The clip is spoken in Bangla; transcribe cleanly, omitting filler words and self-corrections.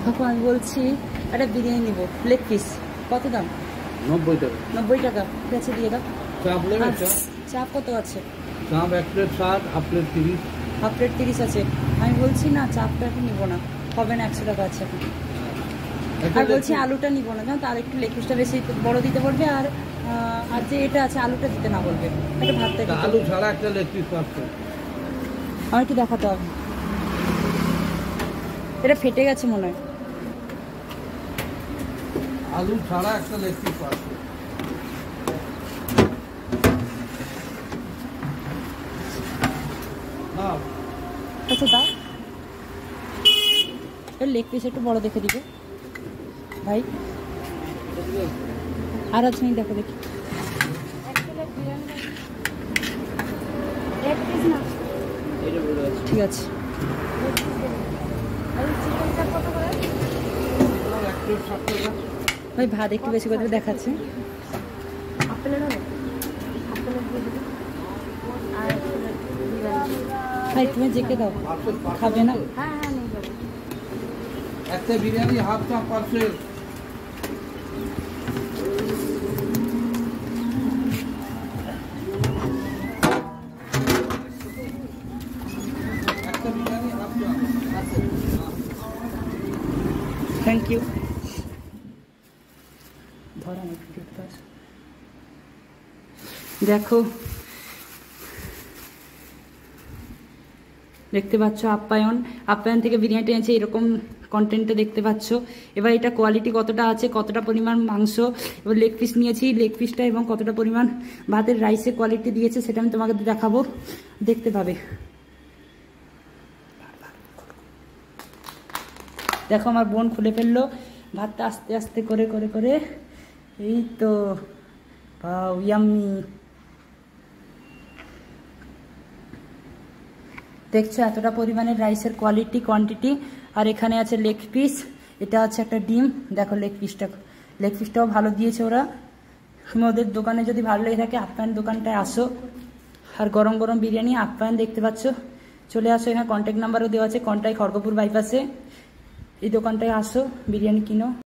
কাকু আমি বলছি একটা বিরিয়ানি নিব, লেগ পিস কত দাম? 90 টাকা। 90 টাকা, ঠিক আছে দিয়ে দাও। চাপ নেবে? চাপ কত আছে? চাপ 1 plate 60, half plate 30। Half plate 30 আছে। আমি বলছি না চাপটা এখন নিব না, হবে না, 100 টাকা আছে এখন। আর বলছি আলুটা নিব না, জানো তো, আর একটু লেগ পিসটা বেশি বড় দিতে বলবে, আর আর যে এটা আছে আলুটা দিতে না বলবে, একটু ভাতটা দিতে। আলু ছাড়া একটা লেগ পিস পাচ্ছে। আমার একটু দেখাতে হবে, এটা ফেটে গেছে মনে হয়। আলু ছাড়া একটা লেগ পিস পাচ্ছে। আচ্ছা দাও, লেগ পিস একটু বড় দেখে দিবে ভাই। আর আছে নি দেখো দেখি। ঠিক আছে। ভাই ভাত একটু বেশি করে দেখাচ্ছে। ভাই তুমি জেকে দাও, খাবে না? একটা বিরিয়ানি হাফ চাপ পার্সেল। একটা বিরিয়ানি হাফ চাপ পার্সেল। Thank you. দেখো দেখতে পাচ্ছ আপ্যায়ন থেকে বিরিয়ানিটা এনেছে, এরকম কন্টেন্টটা দেখতে পাচ্ছ। এবার এটা কোয়ালিটি কতটা আছে, কতটা পরিমাণ মাংস, এবার লেগ পিস নিয়েছি, লেগ পিসটা এবং কতটা পরিমাণ ভাতের রাইসের কোয়ালিটি দিয়েছে সেটা আমি তোমাকে দেখাবো, দেখতে পাবে। দেখো আমার বোন খুলে ফেললো ভাতটা আস্তে আস্তে করে করে করে, এই তো ইয়াম্মি। দেখছো এতটা পরিমাণের রাইসের কোয়ালিটি কোয়ান্টিটি, আর এখানে আছে লেগ পিস, এটা আছে একটা ডিম। দেখো লেগ পিসটাও ভালো দিয়েছে ওরা। তুমি ওদের দোকানে যদি ভালো লেগে থাকে আপ্যায়ন দোকানটায় আসো, আর গরম গরম বিরিয়ানি আপ্যায়ন দেখতে পাচ্ছ, চলে আসো। এখানে কন্ট্যাক্ট নাম্বারও দেওয়া আছে, কন্টাই খড়গপুর বাইপাসে, এই দোকানটায় আসো, বিরিয়ানি কিনো।